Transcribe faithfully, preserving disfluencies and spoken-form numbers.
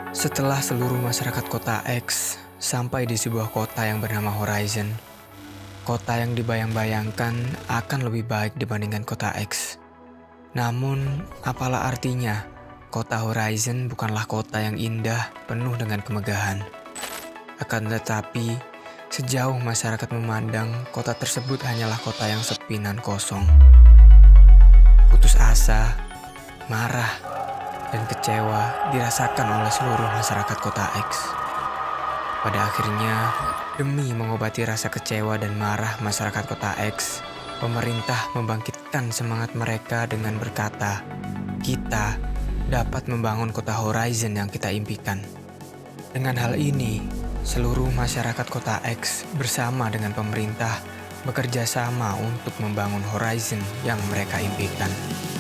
Setelah seluruh masyarakat kota X sampai di sebuah kota yang bernama Horizon, kota yang dibayang-bayangkan akan lebih baik dibandingkan kota X. Namun, apalah artinya, kota Horizon bukanlah kota yang indah penuh dengan kemegahan. Akan tetapi, sejauh masyarakat memandang, kota tersebut hanyalah kota yang sepi dan kosong. Putus asa, marah, dan kecewa dirasakan oleh seluruh masyarakat kota X. Pada akhirnya, demi mengobati rasa kecewa dan marah masyarakat kota X, pemerintah membangkitkan semangat mereka dengan berkata, "Kita dapat membangun kota Horizon yang kita impikan." Dengan hal ini, seluruh masyarakat kota X bersama dengan pemerintah bekerja sama untuk membangun Horizon yang mereka impikan.